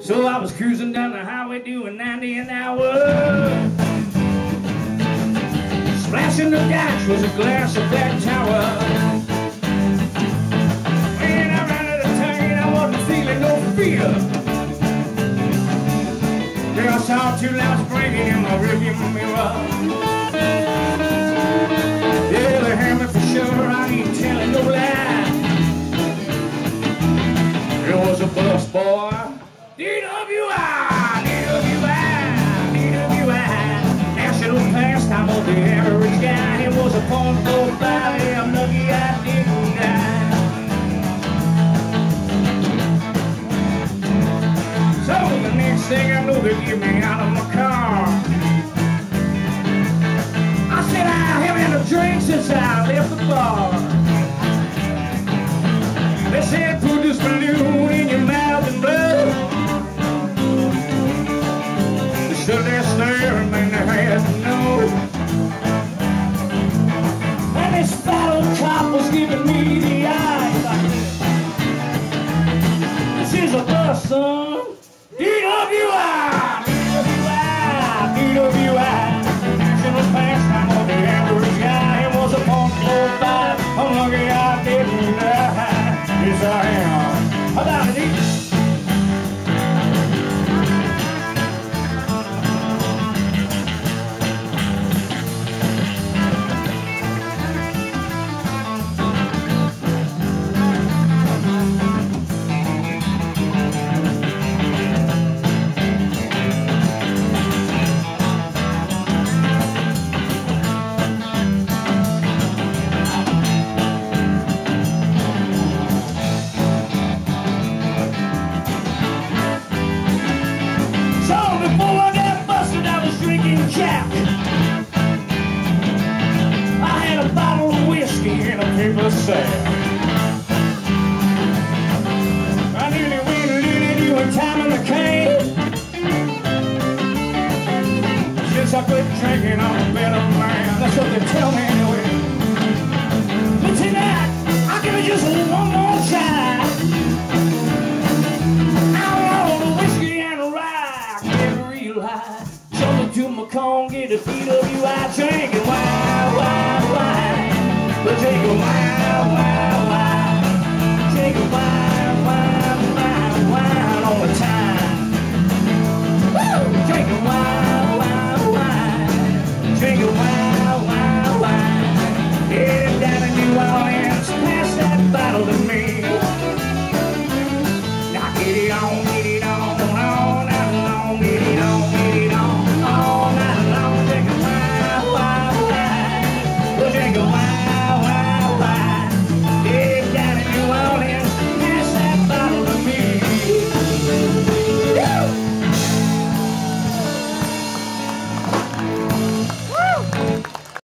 So I was cruising down the highway doing 90 an hour. Splashing the dash was a glass of that tower. When I ran out of turn, I wasn't feeling no fear. Girl, I saw two lights blinking in my rearview mirror. Yeah, they had me for sure, I ain't telling no lie. It was a bus boy. DWI, national pastime of the average guy. It was a .45, I'm lucky I didn't die. So the next thing I know, they get me out of my car. I said I haven't had a drink since I left the bar. They said put this balloon in your mouth and blow. Stood there staring, man, they had to know. And this fat old cop was giving me the eye like this. This is a bus, son. DWI, national pastime of the average guy. It was a .45, I'm lucky I didn't die. Yes, I am. How about it, each? Jack. I had a bottle of whiskey in a paper sack. I nearly went a little doing time in the cane. Since I quit drinking, I'm a better man. That's what they tell me anyway.